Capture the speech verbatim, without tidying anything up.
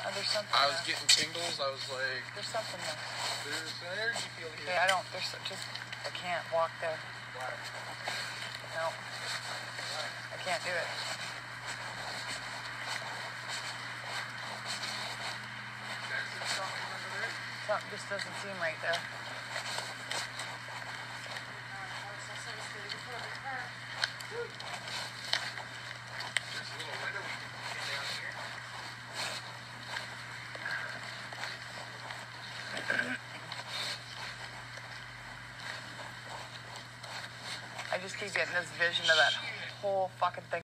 Oh, there's something I was there. getting tingles. I was like, There's something there. there's an energy field here. Yeah, I don't, there's so- just, I can't walk there. Why? No. I can't do it. There's something under there. Something just doesn't seem right there. There's a little window we can get down here. I just keep getting this vision of that whole fucking thing.